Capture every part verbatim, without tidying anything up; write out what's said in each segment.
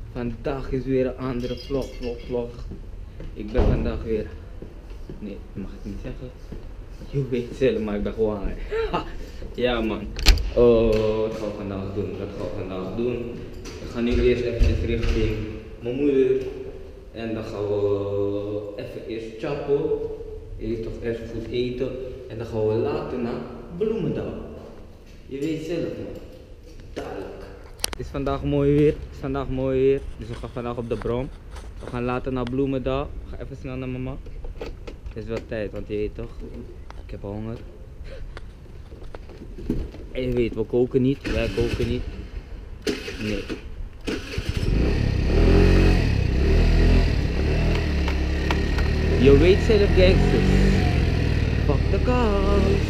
Vandaag is weer een andere vlog, vlog, vlog. Ik ben vandaag weer... Nee, dat mag ik niet zeggen. Je weet zelf, maar ik ben gewoon high. Ja man. Oh, wat gaan we vandaag doen? Wat gaan we vandaag doen? We gaan nu eerst even richting mijn moeder. En dan gaan we even eerst chappen. Eerst toch eerst goed eten. En dan gaan we later naar Bloemendaal. Je weet zelf man. Dadelijk. Het is vandaag mooi weer. Het is vandaag mooi weer. Dus we gaan vandaag op de brom. We gaan later naar Bloemendaal. Ik ga even snel naar mama. Het is wel tijd, want je weet toch. Ik heb honger. En je weet, we koken niet. Wij koken niet. Nee. Je weet zelf gangsters. Fuck de kans.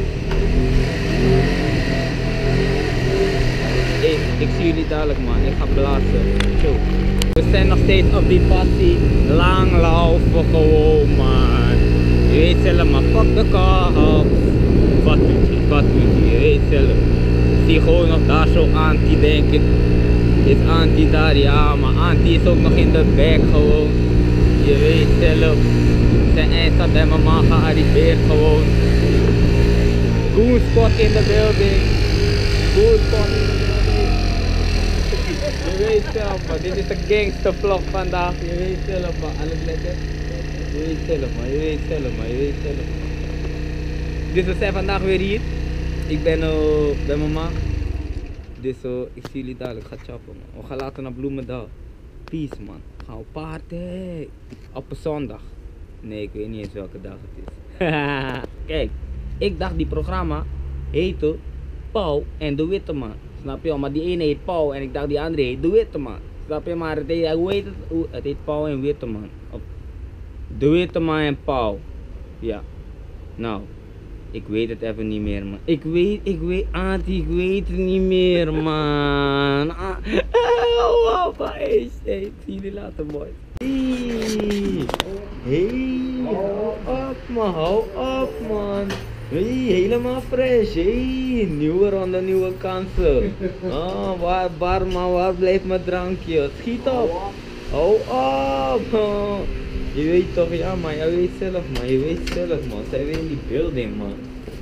Hey, ik zie jullie dadelijk man, ik ga blazen. Zo. We zijn nog steeds op die passie. Langlaufen gewoon man. Je weet zelf maar, fuck de kans. Wat doet je, wat doet je, je weet zelf. Ik zie gewoon nog daar zo Anti denken. Is Anti daar, ja maar Anti is ook nog in de back gewoon. Je weet zelf. Zijn eindstad bij mama gearriveerd gewoon. Good spot in the building. Good spot in the building. Je weet zelf man, dit is een gangster vlog vandaag. Je weet zelf man, alles lekker. Je weet zelf man, je weet zelf man, je weet zelf man. Dus we zijn vandaag weer hier. Ik ben uh, bij mama. Dus uh, ik zie jullie dadelijk, ik ga chappen man. We gaan later naar Bloemendaal. Peace man, gaan we party. Op een zondag. Nee, ik weet niet eens welke dag het is. Kijk, ik dacht die programma heette Pauw en de Witte Man. Snap je wel? Maar die ene heet Pauw en ik dacht die andere heet de Witte Man. Snap je? Maar het heet, hoe heet het? Het heet Pauw en Witte Man. Of de Witte Man en Pauw. Ja. Nou, ik weet het even niet meer man. Ik weet, ik weet, Auntie, ik weet het niet meer man. Ah, oh, oh, hey, hey, zie jullie later boy. Hey, hey, hou op man, hou op man. Hey, helemaal fresh, hey, nieuwe ronde, nieuwe kansen. Oh, waar, waar man, waar blijft mijn drankje? Schiet op, hou op. Oh. Je weet toch, ja man, jij weet zelf man, je weet zelf man, zijn we in die building man.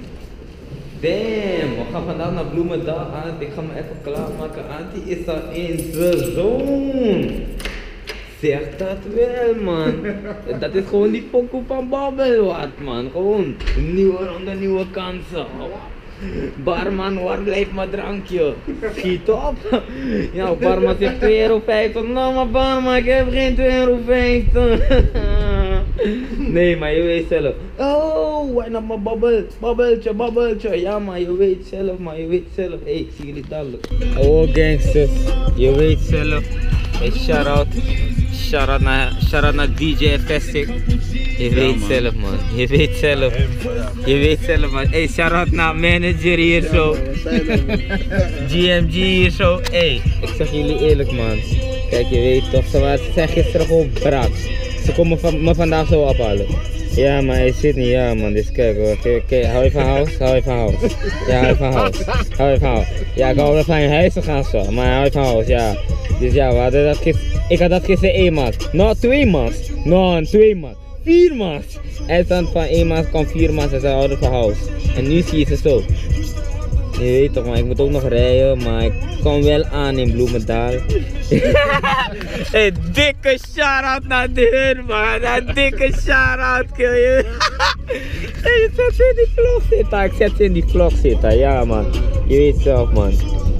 Damn, we gaan vandaag naar Bloemendaal aan, ik ga me even klaarmaken, Auntie is al in seizoen. Zeg dat wel man, dat is gewoon die pokoe van Babbelwaard man, gewoon nieuwe ronde, nieuwe kansen. Barman, waar blijft mijn drankje? Schiet op! Ja, barman zegt twee euro vijftig. Nou maar barman, ik heb geen twee euro vijftig. Nee, maar je weet zelf. Oh, why not mijn babbel? Babbeltje, babbeltje. Ja, maar je weet zelf, maar je weet zelf. Hé, hey, ik zie jullie dadelijk. Oh, gangsters. Je weet zelf. Hey, shout out. Shout out naar, shout out naar D J Festic. Je weet ja, zelf man, je weet zelf. Je weet zelf man. Hey, shout out naar manager hier zo. G M G hier zo. Hey, ik zeg jullie eerlijk man. Kijk, je weet toch, ze, waren, ze zijn gisteren gewoon brak. Ze komen van, me vandaag zo ophalen. Ja maar hij zit niet, ja man, dus kijk hoor. Kijk, kijk, hou je van house? Hou je van house? Ja, hou je van house? Hou je van house? Ja, ik hou wel van je huis te gaan zo, maar hou je van house, ja. Dus ja, we hadden dat gisteren. Ik had dat gisteren één maand. Nou, twee maand. Nou, twee maand. Vier maand. En dan van één maand kwam vier maand en ze houden van house. En nu zie je ze zo. Je weet toch, maar ik moet ook nog rijden, maar ik kom wel aan in Bloemendaal. Hey, dikke shout-out naar de hun, man. Een dikke shout-out, kill je. Hey, je zet ze in die vlog zitten. Ik zet ze in die vlog zitten, ja man. Je weet zelf, man.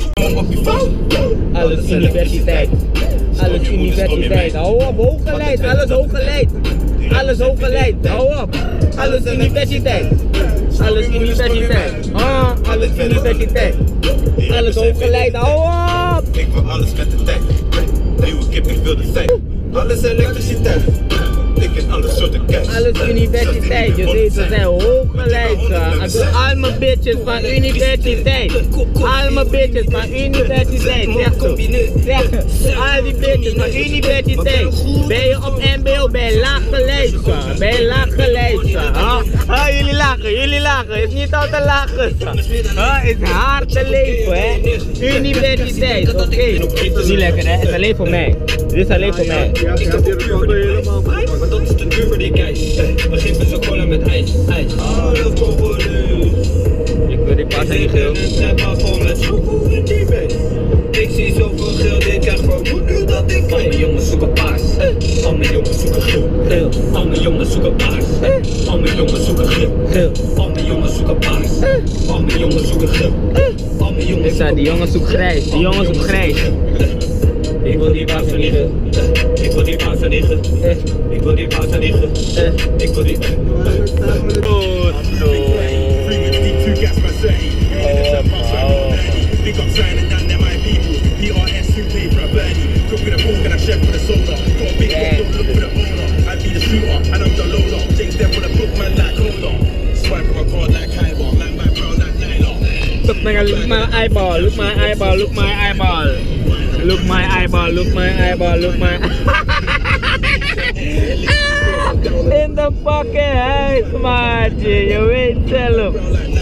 Alles universiteit. Alles universiteit. Hou op, hooggeleid. Alles hooggeleid. Alles hooggeleid. Hou op. Alles universiteit. Alles universiteit. Ah, alles universiteit. Alles hooggeleid. Hou op. Ik wil alles met de tijd. Nieuwe kip, ik wil de tijd. Alles elektriciteit. Ik ken alle soorten cash. Alles universiteit, je weet, we zijn hooggeleid. Ik doe al mijn bitches van universiteit. Al mijn bitches van universiteit, zeg zo. Zeg, al die bitches. bitches, maar universiteit. Ben je op M B O, ben je laag geleid, son. Ben je laag geleid, son. Ha? Ha, jullie lachen, jullie lachen. Is niet al te lachen, son. Ha, is hard te leven, hè. Universiteit, oké. Okay. Dit is niet lekker, hè. Het is alleen voor mij. Dit is alleen voor mij. Ik heb de puur voor de helemaal, maar dat is de duur voor die keis. We geven ze cola met ijs, ijs. Alle koppelen. Ik wil die pas niet geel. Ik zie zoveel geld, ik krijg vermoed nu dat ik al mijn jongens zoeken paars. Al mijn jongens zoeken geel. Al mijn jongens zoeken paars. Al mijn jongens zoeken geel. Al mijn jongens zoeken paars. Al mijn jongens zoeken geel. Al mijn jongens. Ik zei, die jongens zoeken grijs. Die jongens zoeken grijs. Ik wil die paas liggen. Ik wil die paas liggen. Ik wil die paas liggen. Ik wil die. Oh, zo. Big up signing down there, my people. P R S Super for a birdie. Cook with a fork and a chef for the soda. Got a big one, don't look for the owner. I be the shooter and I'm the loader. James there for the book man like Coda. Swipe from a card like Kyber. Man by brown like Nyla. Look my, look my eyeball, look my eyeball, look my eyeball. Look my eyeball, look my eyeball, look my in the fucking house, man. Je weet zelf.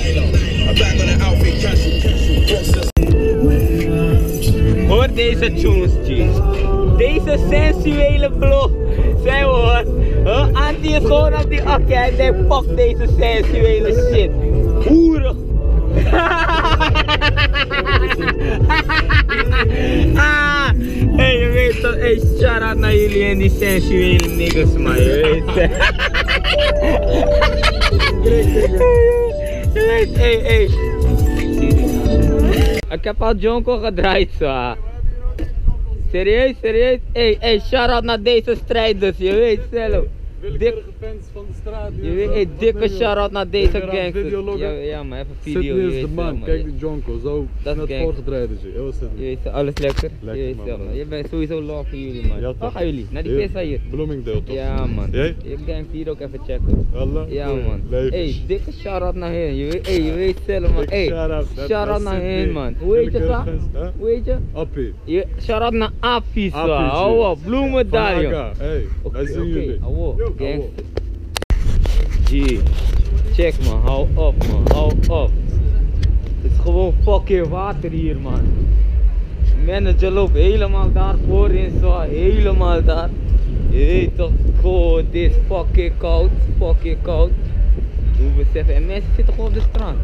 Hoor deze tunes, G. Deze sensuele vlog. Zij hoor. Huh? Antie is gewoon op die akje. Hij denkt, fuck deze sensuele shit. Hoeren. Ah, hey, je weet toch, hey, shout out naar jullie en die sensuele niggas, man. Je weet. Je weet, hey, hey. Ik heb al Jonko gedraaid, zo. Serieus, serieus? Hey, hey, shout out naar deze strijders, je weet zelf. Willekeurige fans van de straat. Je weet, hey, dikke shout out naar deze gangsters. Ja, ja, maar even video. Sydney je is weet de man, zelf, kijk man. die Jonko, zo Dat is net gang. voorgedraaid is je. Heel Sydney. Je weet zelf, alles lekker? Lekker, je weet man, zelf, man. man. Je bent sowieso love voor jullie, man. Ja, Waar toch? gaan jullie? Naar die Hier. pizza hier? Bloomingdale toch? Ja, man. Jij? Je gang hier ook even checken. Allah? Ja, Goeie. man. Levens. Hey, dikke shout out naar hen. Je weet, hey, je weet zelf, man. Dikke Hey, shout-out. Dat- shout out dat naar zit hen, hier. man. Hoe heet je, Willekeurige sa? fans, hè? Hoe heet je? Appie. Je, shout out naar Appie, sa. Appie, Hou op, bloemendaal, Van joh. Aga. Hey, Oké, wij zien oké, jullie. hou op, Yo, gangster. G, check man, hou op man, hou op. Het is gewoon fucking water hier, man. Manager loopt helemaal daar voorin, zo, helemaal daar. Je weet toch, gewoon, het is fucking koud, fucking koud. Hoe beseffen, en mensen zitten gewoon op de strand.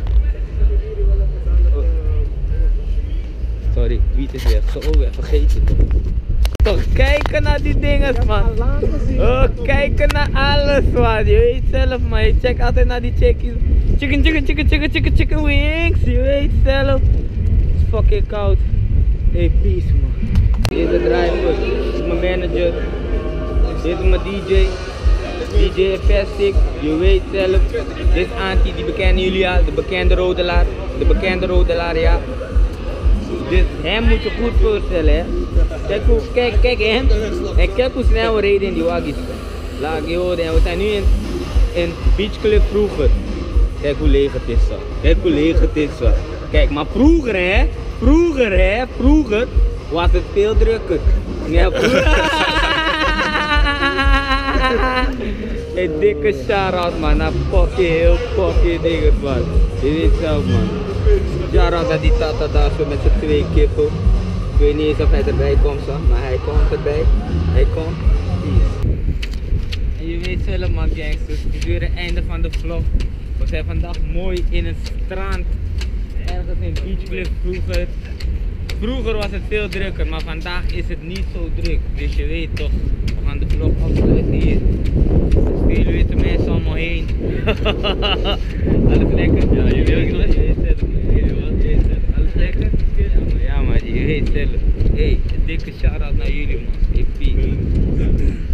Oh. Sorry, wiet is weg, zo weer, vergeet het. Toch kijken naar die dingen, man. Oh, kijken naar alles, man. Je weet zelf, man. Je checkt altijd naar die chickies. Chicken, chicken, chicken, chicken, chicken, chicken wings. Je weet zelf. Het is fucking koud. Hey, peace, man. Deze driver, dit is mijn manager. Dit is mijn D J. D J Festic, je weet zelf. Dit is Antie, die bekennen jullie al. De bekende rodelaar. De bekende rodelaar, ja. Dus hem moet je goed voorstellen, hè. Kijk, hoe, kijk, kijk hem. En kijk hoe snel we reden in die waggies. Laat je horen. En we zijn nu in, in Beach Club vroeger. Kijk hoe leeg het is, zo. Kijk hoe leeg het is, zo. Kijk, maar vroeger, hè. Vroeger, hè. Vroeger was het veel drukker. Ja, vroeger. Een dikke shout-out, man. Naar fucking heel fucking dingen, man. Je weet zelf, man. Shout-out naar die tata daar zo met z'n twee kippen. Ik weet niet eens of hij erbij komt, zo, maar hij komt erbij. Hij komt. Peace. En je weet zelf, man, gangsters. Het is weer het einde van de vlog. We zijn vandaag mooi in een strand. Ergens in Beach Club vroeger. Vroeger was het veel drukker, maar vandaag is het niet zo druk. Dus je weet toch, we gaan de vlog afsluiten hier. Veel witte mensen allemaal heen. Alles lekker? Ja, je weet het. Je weet het. Alles lekker? Ja, maar, ja, maar je weet zelf. Hey, een dikke shout-out naar jullie, man. Hey, peace.